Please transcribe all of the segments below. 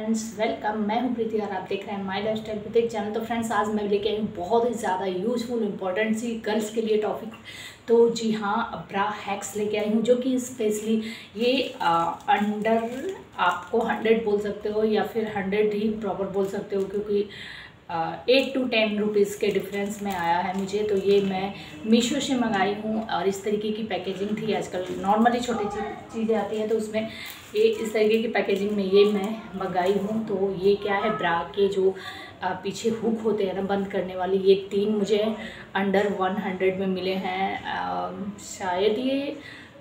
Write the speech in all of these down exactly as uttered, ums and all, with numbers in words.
Friends, welcome. मैं हूं प्रीति और आप देख रहे हैं माय लाइफस्टाइल प्रत्येक चैनल। तो फ्रेंड्स, आज मैं लेके आई हूँ बहुत ही ज़्यादा यूजफुल इंपॉर्टेंट सी गर्ल्स के लिए टॉपिक। तो जी हाँ, ब्रा हैक्स लेके आई हूँ जो कि स्पेशली ये अंडर आपको हंड्रेड बोल सकते हो या फिर हंड्रेड ही प्रॉपर बोल सकते हो, क्योंकि एट टू टेन रुपीज़ के डिफरेंस में आया है मुझे। तो ये मैं मीशो से मंगाई हूँ और इस तरीके की पैकेजिंग थी। आजकल नॉर्मली छोटी चीज़ें आती हैं तो उसमें ये इस तरीके की पैकेजिंग में ये मैं मंगाई हूँ। तो ये क्या है, ब्रा के जो पीछे हुक होते हैं ना बंद करने वाली, ये तीन मुझे अंडर वन हंड्रेड में मिले हैं। शायद ये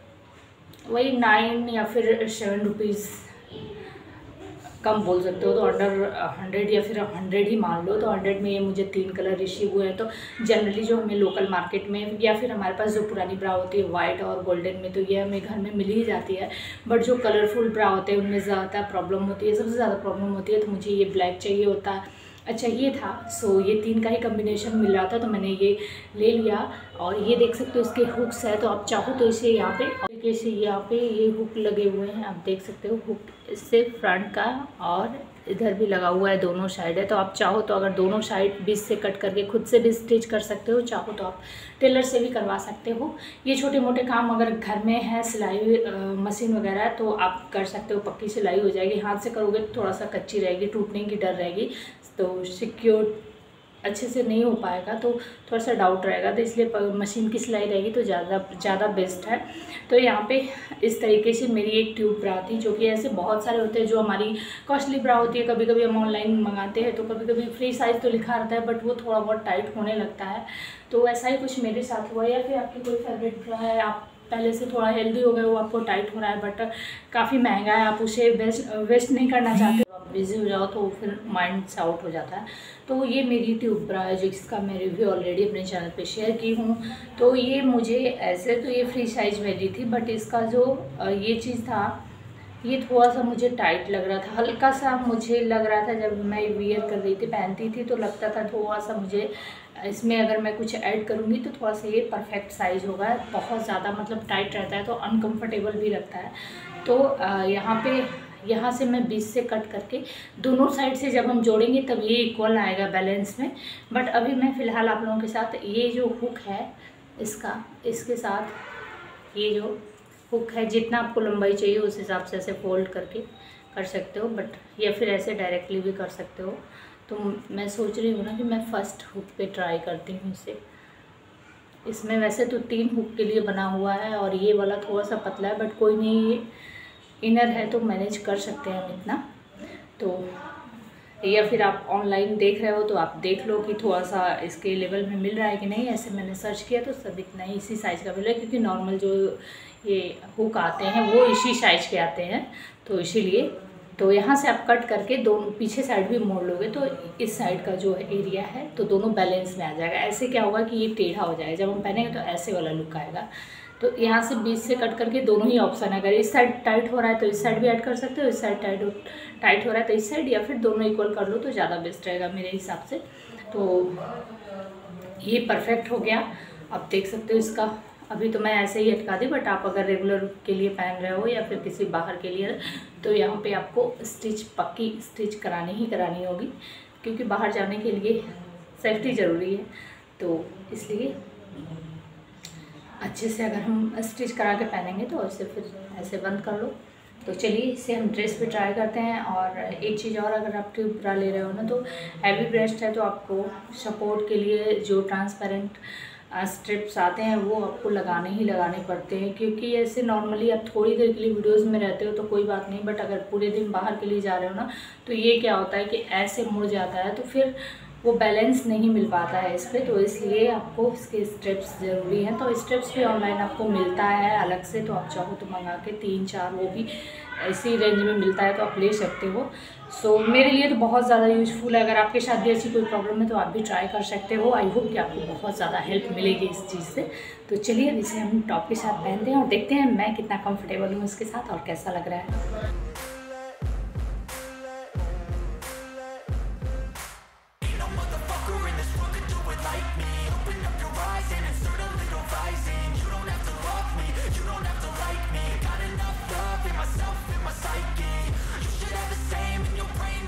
वही नाइन या फिर सेवन रुपीज़ कम बोल सकते हो, तो अंडर हंड्रेड या फिर हंड्रेड ही मान लो। तो हंड्रेड में ये मुझे तीन कलर रिसीव हुए हैं। तो जनरली जो हमें लोकल मार्केट में या फिर हमारे पास जो पुरानी ब्रा होती है वाइट और गोल्डन में, तो ये हमें घर में मिल ही जाती है। बट जो कलरफुल ब्रा होते हैं उनमें ज़्यादा प्रॉब्लम होती है, सबसे ज़्यादा प्रॉब्लम होती है। तो मुझे ये ब्लैक चाहिए होता है, अच्छा ये था। सो ये तीन का ही कम्बिनेशन मिल रहा था तो मैंने ये ले लिया। और ये देख सकते हो इसके हुक्स है, तो आप चाहो तो इसे यहाँ पे कैसे यहाँ पे ये हुक लगे हुए हैं, आप देख सकते हो। हुक इससे फ्रंट का और इधर भी लगा हुआ है, दोनों साइड है। तो आप चाहो तो अगर दोनों साइड बीच से कट करके खुद से भी स्टिच कर सकते हो, चाहो तो आप टेलर से भी करवा सकते हो। ये छोटे मोटे काम अगर घर में है, सिलाई मशीन वगैरह, तो आप कर सकते हो। पक्की सिलाई हो जाएगी। हाथ से करोगे तो थोड़ा सा कच्ची रहेगी, टूटने की डर रहेगी, तो सिक्योर अच्छे से नहीं हो पाएगा, तो थोड़ा सा डाउट रहेगा। तो इसलिए मशीन की सिलाई रहेगी तो ज़्यादा ज़्यादा बेस्ट है। तो यहाँ पे इस तरीके से मेरी एक ट्यूब ब्रा थी, जो कि ऐसे बहुत सारे होते हैं जो हमारी कॉस्टली ब्रा होती है। कभी कभी हम ऑनलाइन मंगाते हैं तो कभी कभी फ्री साइज़ तो लिखा रहता है, बट वो थोड़ा बहुत टाइट होने लगता है। तो ऐसा ही कुछ मेरे साथ हुआ। या फिर आपकी कोई फेवरेट ब्रा है, आप पहले से थोड़ा हेल्दी हो गए, वो आपको टाइट हो रहा है बट काफ़ी महंगा है, आप उसे वेस्ट वेस्ट नहीं करना चाहते, आप बिजी हो जाओ तो फिर माइंड से आउट हो जाता है। तो ये मेरी ट्यूब ब्रा है जिसका मैं रिव्यू ऑलरेडी अपने चैनल पे शेयर की हूँ। तो ये मुझे ऐसे तो ये फ्री साइज मिली थी, बट इसका जो ये चीज़ था ये थोड़ा सा मुझे टाइट लग रहा था, हल्का सा मुझे लग रहा था। जब मैं वियर कर रही थी, पहनती थी, तो लगता था थोड़ा सा मुझे इसमें अगर मैं कुछ ऐड करूँगी तो थोड़ा सा ये परफेक्ट साइज़ होगा। बहुत ज़्यादा मतलब टाइट रहता है तो अनकंफर्टेबल भी लगता है। तो यहाँ पे यहाँ से मैं बीच से कट करके दोनों साइड से जब हम जोड़ेंगे तब ये इक्वल आएगा बैलेंस में। बट अभी मैं फ़िलहाल आप लोगों के साथ ये जो हुक है इसका, इसके साथ ये जो हुक है, जितना आपको लंबाई चाहिए उस हिसाब से ऐसे फोल्ड करके कर सकते हो, बट या फिर ऐसे डायरेक्टली भी कर सकते हो। तो मैं सोच रही हूँ ना कि मैं फ़र्स्ट हुक पे ट्राई करती हूँ इसे। इसमें वैसे तो तीन हुक के लिए बना हुआ है और ये वाला थोड़ा सा पतला है, बट कोई नहीं, ये इनर है तो मैनेज कर सकते हैं हम इतना। तो या फिर आप ऑनलाइन देख रहे हो तो आप देख लो कि थोड़ा सा इसके लेवल में मिल रहा है कि नहीं। ऐसे मैंने सर्च किया तो सब इतना ही इसी साइज़ का मिला है, क्योंकि नॉर्मल जो ये हुक आते हैं वो इसी साइज़ के आते हैं, तो इसीलिए। तो यहाँ से आप कट करके दोनों पीछे साइड भी मोड़ लोगे तो इस साइड का जो एरिया है तो दोनों बैलेंस में आ जाएगा। ऐसे क्या होगा कि ये टेढ़ा हो जाएगा, जब हम पहनेंगे तो ऐसे वाला लुक आएगा। तो यहाँ से बीच से कट करके दोनों ही ऑप्शन है, अगर इस साइड टाइट हो रहा है तो इस साइड भी ऐड कर सकते हो, इस साइड टाइट टाइट हो रहा है तो इस साइड, या फिर दोनों इक्वल कर लो तो ज़्यादा बेस्ट रहेगा मेरे हिसाब से। तो ये परफेक्ट हो गया। आप देख सकते हो इसका, अभी तो मैं ऐसे ही हटका दी, बट आप अगर रेगुलर के लिए पहन रहे हो या फिर किसी बाहर के लिए, तो यहाँ पे आपको स्टिच पक्की स्टिच करानी ही करानी होगी, क्योंकि बाहर जाने के लिए सेफ्टी ज़रूरी है। तो इसलिए अच्छे से अगर हम स्टिच करा के पहनेंगे तो ऐसे फिर ऐसे बंद कर लो। तो चलिए इसे हम ड्रेस पे ट्राई करते हैं। और एक चीज़ और, अगर आप ट्यूब ब्रा ले रहे हो ना तो हैवी ब्रेस्ट है तो आपको सपोर्ट के लिए जो ट्रांसपेरेंट स्ट्रिप्स आते हैं वो आपको लगाने ही लगाने पड़ते हैं, क्योंकि ऐसे नॉर्मली आप थोड़ी देर के लिए वीडियोस में रहते हो तो कोई बात नहीं, बट अगर पूरे दिन बाहर के लिए जा रहे हो ना तो ये क्या होता है कि ऐसे मुड़ जाता है, तो फिर वो बैलेंस नहीं मिल पाता है इस पर। तो इसलिए आपको इसके स्ट्रिप्स ज़रूरी हैं। तो स्ट्रिप्स भी ऑनलाइन आपको मिलता है अलग से, तो आप चाहो तो मंगा के तीन चार, वो भी इसी रेंज में मिलता है तो आप ले सकते हो। सो so, मेरे लिए तो बहुत ज़्यादा यूज़फुल है। अगर आपके साथ भी ऐसी कोई प्रॉब्लम है तो आप भी ट्राई कर सकते हो। आई होप कि आपको बहुत ज़्यादा हेल्प मिलेगी इस चीज़ से। तो चलिए अब इसे हम टॉप के साथ पहनते हैं और देखते हैं मैं कितना कंफर्टेबल हूँ इसके साथ और कैसा लग रहा है। Got enough love in myself, in my psyche. You should have the same in your brain.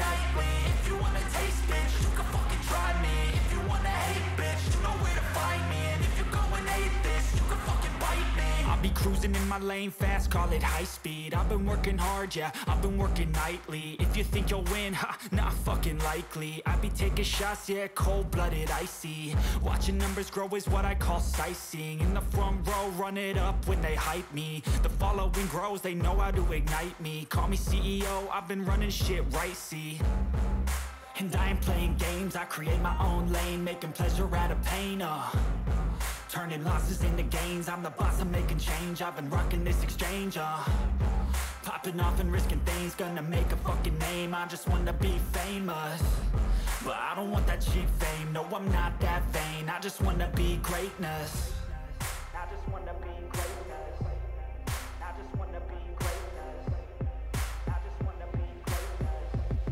be cruising in my lane fast, call it high speed. I've been working hard, yeah, I've been working nightly. If you think you'll win, ha, not fucking likely. I be taking shots, yeah, cold-blooded, icy. Watching numbers grow is what I call sightseeing. In the front row, run it up when they hype me. The following grows, they know how to ignite me. Call me C E O, I've been running shit right, see. And I ain't playing games, I create my own lane, making pleasure out of pain, uh turning losses into gains, I'm the boss, I'm making change. I've been rocking this exchange, uh popping off and risking things, gonna make a fucking name. I just wanna be famous, but I don't want that cheap fame. No, I'm not that vain, I just wanna be greatness. I just wanna be greatness. I just wanna be greatness. I just wanna be greatness.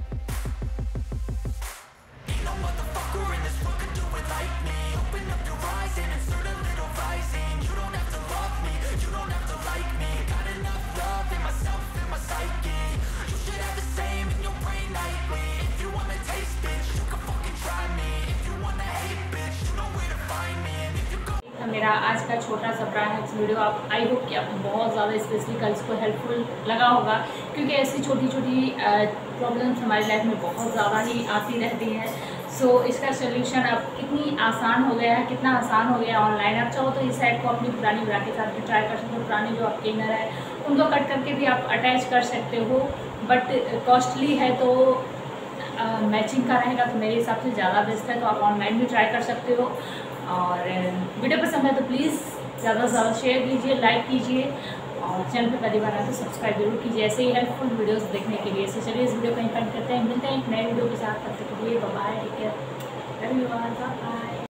Ain't no motherfucker in this world could do it like me. Open up your eyes and insert a little rising. You don't have to love me, you don't have to like me. Got enough love in myself and my psyche. You should have the same in your brain nightly. If you wanna taste, bitch, you can fucking try me. If you wanna hate, bitch, you know where to find me. And if you go मेरा आज का छोटा सा ब्रा hacks video आप I hope कि आपको बहुत ज़्यादा स्पेशली गर्ल्स को हेल्पफुल लगा होगा, क्योंकि ऐसी छोटी छोटी प्रॉब्लम्स हमारी लाइफ में बहुत ज़्यादा ही आती रहती हैं। सो so, इसका सोल्यूशन अब कितनी आसान हो गया है, कितना आसान हो गया है ऑनलाइन। आप चाहो तो इस साइड को अपनी पुरानी ब्रा के साथ भी ट्राई कर सकते हो। पुरानी जो आपके इनर है उनको कट करके भी आप अटैच कर सकते हो, बट कॉस्टली है तो मैचिंग का रहेगा तो मेरे हिसाब से ज़्यादा बेस्ट है। तो आप ऑनलाइन भी ट्राई कर सकते हो। और वीडियो पसंद है तो प्लीज़ ज़्यादा से ज़्यादा शेयर कीजिए, लाइक कीजिए, और चैनल पे पहली बार आए तो सब्सक्राइब जरूर कीजिए ऐसे ही हेल्पफुल वीडियोस देखने के लिए। तो चलिए इस वीडियो को यहीं एंड करते हैं, मिलते हैं एक नए वीडियो के साथ। तब तक के लिए bye bye, take care, love you all, bye bye.